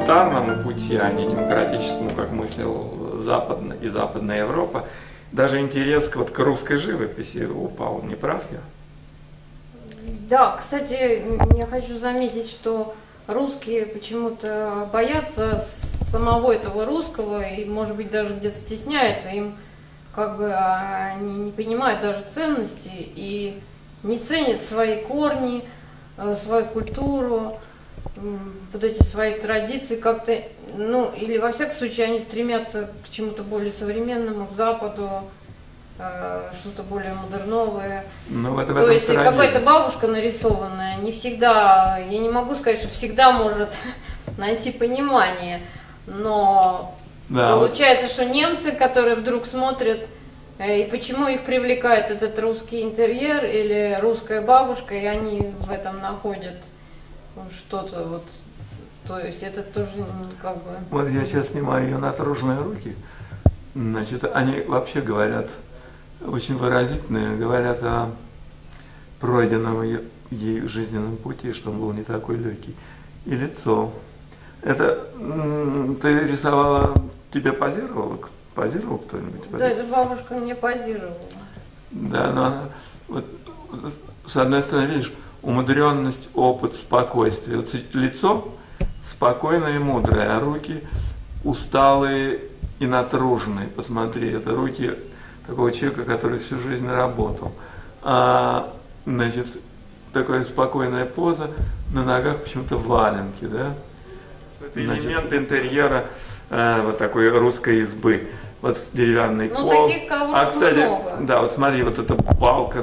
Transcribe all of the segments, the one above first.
тоталитарному пути, а не демократическому, как мыслил Западная Европа, даже интерес вот к русской живописи упал. Не прав я? Да, кстати, я хочу заметить, что русские почему-то боятся самого этого русского и, может быть, даже где-то стесняются. Им как бы они не понимают даже ценности и не ценят свои корни, свою культуру, вот эти свои традиции как-то, ну, или во всяком случае они стремятся к чему-то более современному, к Западу, что-то более модерновое. То есть какая-то бабушка нарисованная не всегда, я не могу сказать, что всегда может найти понимание, но да, получается, что немцы, которые вдруг смотрят, и почему их привлекает этот русский интерьер или русская бабушка, и они в этом находят что-то вот, то есть это тоже как бы... Вот я сейчас снимаю ее натруженные руки, значит, они вообще говорят, очень выразительные, говорят о пройденном ей жизненном пути, что он был не такой легкий. И лицо. Это ты рисовала, тебе позировала? Позировал кто-нибудь? Да, эта бабушка мне позировала. Да, но она, вот, с одной стороны, видишь, умудренность, опыт, спокойствие. Вот лицо спокойное и мудрое, а руки усталые и натруженные. Посмотри, это руки такого человека, который всю жизнь работал. Значит, такая спокойная поза, на ногах почему-то валенки, да? Это элемент интерьера вот такой русской избы. Вот деревянный пол. Кстати, много. Да, вот смотри, вот эта балка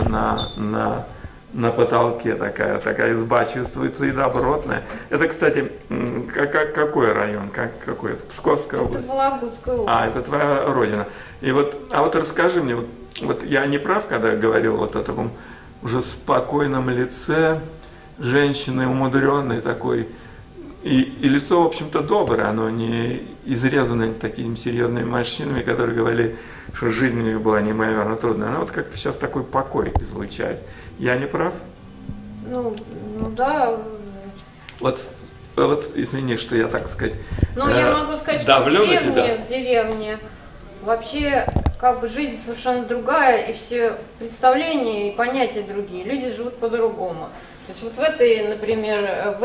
на потолке такая изба чувствуется и добротная. Это, кстати, какой район? Какой это? Псковская область? Это Вологодская область. Это твоя родина. И вот, вот расскажи мне, вот я не прав, когда говорил вот о таком уже спокойном лице женщины, умудренной такой, и лицо, в общем-то, доброе, оно не изрезано такими серьезными морщинами, которые говорили, что жизнь у них была неимоверно трудная. Она вот как-то сейчас такой покой излучает. Я не прав? Ну да. Вот, извини, что я, так сказать, ну, я могу сказать, что в деревне вообще как бы жизнь совершенно другая, и все представления и понятия другие. Люди живут по-другому. То есть вот в этой, например, в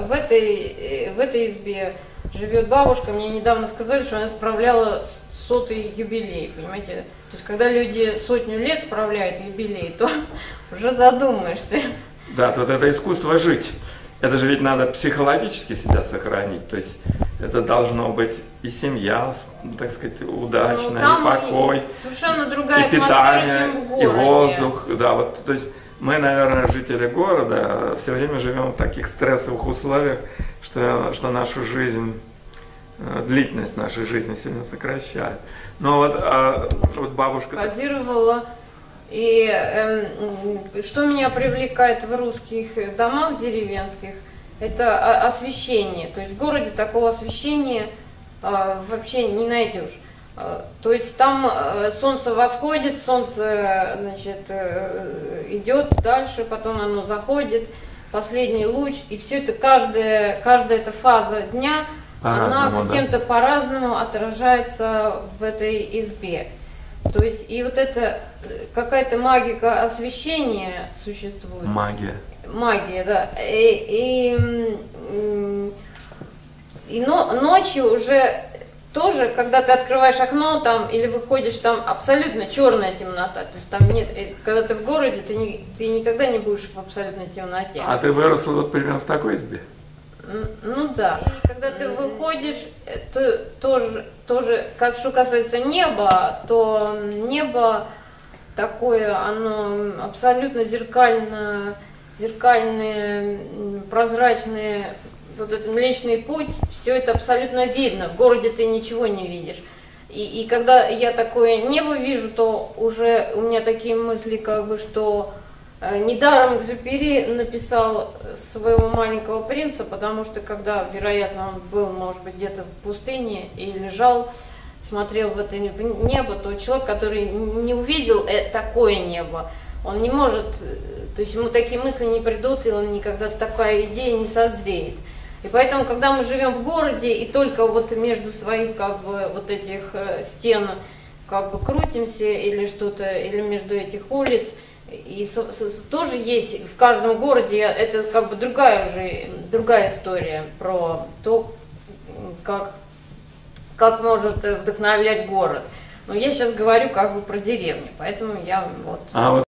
этой избе живет бабушка, мне недавно сказали, что она справляла 100-й юбилей, понимаете? То есть когда люди 100 лет справляют юбилей, то уже задумаешься. Да, вот это искусство жить. Это же ведь надо психологически себя сохранить, то есть это должно быть и семья, так сказать, удачная, и покой, совершенно другая и питание, чем в городе. И воздух, да, вот, то есть мы, наверное, жители города, все время живем в таких стрессовых условиях, что нашу жизнь, длительность нашей жизни сильно сокращает. Но вот бабушка... Позировала. И что меня привлекает в русских домах деревенских, это освещение. То есть в городе такого освещения вообще не найдешь. То есть там солнце восходит, солнце, значит, идет дальше, потом оно заходит, последний луч, и все это, каждая эта фаза дня, она каким-то по-разному отражается в этой избе. То есть и вот это какая-то магика освещения существует. Магия, да. И ночью уже тоже, когда ты открываешь окно там или выходишь, там абсолютно черная темнота. То есть там нет, когда ты в городе, ты никогда не будешь в абсолютной темноте. А ты выросла вот примерно в такой избе? Ну да. И когда ты выходишь, то тоже, что касается неба, то небо такое, оно абсолютно зеркальное, прозрачное. Вот этот Млечный Путь, все это абсолютно видно. В городе ты ничего не видишь. И когда я такое небо вижу, то уже у меня такие мысли, как бы, что недаром Экзюпери написал своего маленького принца, потому что когда, вероятно, он был, может быть, где-то в пустыне и лежал, смотрел в это небо, то человек, который не увидел такое небо, он не может, то есть ему такие мысли не придут, и он никогда такая идея не созреет. И поэтому, когда мы живем в городе и только вот между своих как бы вот этих стен как бы крутимся или что-то, или между этих улиц, и тоже есть в каждом городе, это как бы другая история про то, как может вдохновлять город. Но я сейчас говорю как бы про деревню, поэтому я вот...